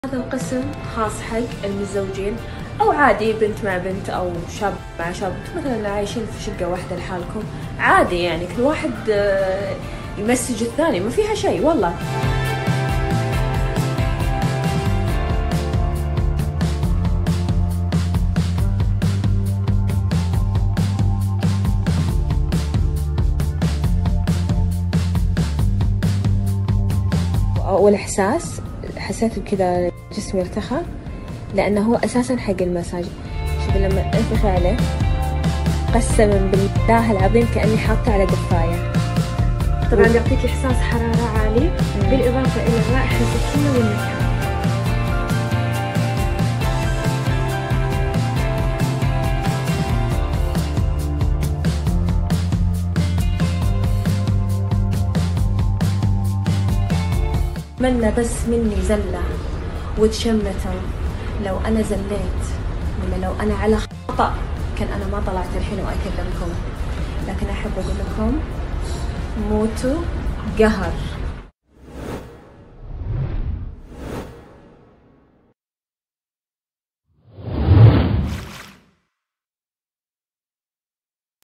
هذا القسم خاص حق المتزوجين أو عادي بنت مع بنت أو شاب مع شاب، مثلا عايشين في شقة واحدة لحالكم عادي، يعني كل واحد يمسج الثاني، ما فيها شيء والله. أول إحساس حسيت بكذا جسمي ارتخى، لأنه هو أساساً حق المساج. شوفي لما أنفخ عليه قسما بالله العظيم كأني حاطة على دفاية. طبعاً يعطيك إحساس حرارة عالي بالإضافة إلى الرائحة الزكية والنكهة. أتمنى بس مني زلة وتشمتوا لو أنا زليت، ولا لو أنا على خطأ كان أنا ما طلعت الحين وأكلمكم، لكن أحب أقول لكم موتوا قهر.